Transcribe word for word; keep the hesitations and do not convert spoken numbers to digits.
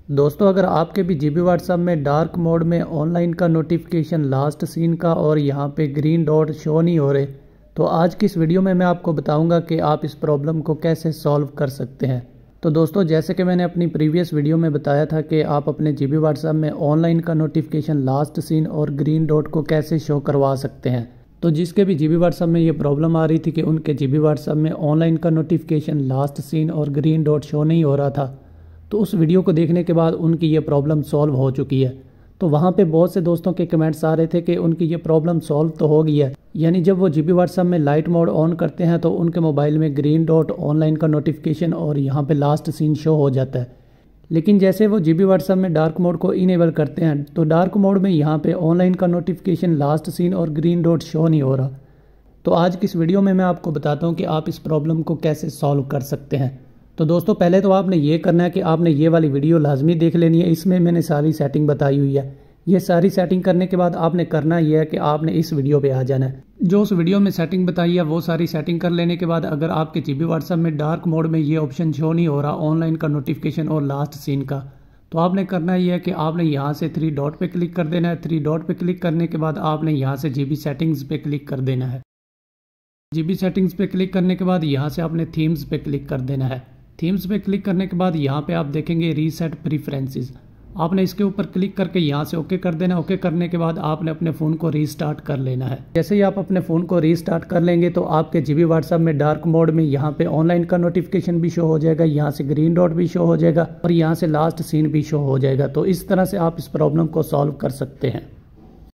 दोस्तों अगर आपके भी जी बी व्हाट्सएप में डार्क मोड में ऑनलाइन का नोटिफिकेशन लास्ट सीन का और यहाँ पे ग्रीन डॉट शो नहीं हो रहे, तो आज की इस वीडियो में मैं आपको बताऊंगा कि आप इस प्रॉब्लम को कैसे सॉल्व कर सकते हैं। तो दोस्तों जैसे कि मैंने अपनी प्रीवियस वीडियो में बताया था कि आप अपने जी बी व्हाट्सएप में ऑनलाइन का नोटिफिकेशन लास्ट सीन और ग्रीन डॉट को कैसे शो करवा सकते हैं। तो जिसके भी जी बी व्हाट्सएप में ये प्रॉब्लम आ रही थी कि उनके जी बी व्हाट्सएप में ऑनलाइन का नोटिफिकेशन लास्ट सीन और ग्रीन डॉट शो नहीं हो रहा था, तो उस वीडियो को देखने के बाद उनकी ये प्रॉब्लम सॉल्व हो चुकी है। तो वहाँ पे बहुत से दोस्तों के कमेंट्स आ रहे थे कि उनकी ये प्रॉब्लम सॉल्व तो हो गई है, यानी जब वो जी बी व्हाट्सएप में लाइट मोड ऑन करते हैं तो उनके मोबाइल में ग्रीन डॉट ऑनलाइन का नोटिफिकेशन और यहाँ पे लास्ट सीन शो हो जाता है। लेकिन जैसे वो जी बी व्हाट्सएप में डार्क मोड को इनेबल करते हैं तो डार्क मोड में यहाँ पे ऑनलाइन का नोटिफिकेशन लास्ट सीन और ग्रीन डॉट शो नहीं हो रहा। तो आज की इस वीडियो में मैं आपको बताता हूँ कि आप इस प्रॉब्लम को कैसे सॉल्व कर सकते हैं। तो दोस्तों पहले तो आपने ये करना है कि आपने ये वाली वीडियो लाजमी देख लेनी है, इसमें मैंने सारी सेटिंग बताई हुई है। ये सारी सेटिंग करने के बाद आपने करना ये है कि आपने इस वीडियो पे आ जाना है। जो उस वीडियो में सेटिंग बताई है वो सारी सेटिंग कर लेने के बाद अगर आपके जी बी व्हाट्सएप में डार्क मोड में ये ऑप्शन शो नहीं हो रहा ऑनलाइन का नोटिफिकेशन और लास्ट सीन का, तो आपने करना ये है कि आपने यहाँ से थ्री डॉट पे क्लिक कर देना है। थ्री डॉट पे क्लिक करने के बाद आपने यहाँ से जी बी सेटिंग्स पे क्लिक कर देना है। जी बी सेटिंग्स पे क्लिक करने के बाद यहाँ से आपने थीम्स पे क्लिक कर देना है। थीम्स पे क्लिक करने के बाद यहाँ पे आप देखेंगे रीसेट प्रीफरेंसेस, आपने इसके ऊपर क्लिक करके यहाँ से ओके कर देना। ओके करने के बाद आपने अपने फ़ोन को रीस्टार्ट कर लेना है। जैसे ही आप अपने फ़ोन को रीस्टार्ट कर लेंगे तो आपके जी बी व्हाट्सएप में डार्क मोड में यहाँ पे ऑनलाइन का नोटिफिकेशन भी शो हो जाएगा, यहाँ से ग्रीन डॉट भी शो हो जाएगा और यहाँ से लास्ट सीन भी शो हो जाएगा। तो इस तरह से आप इस प्रॉब्लम को सॉल्व कर सकते हैं।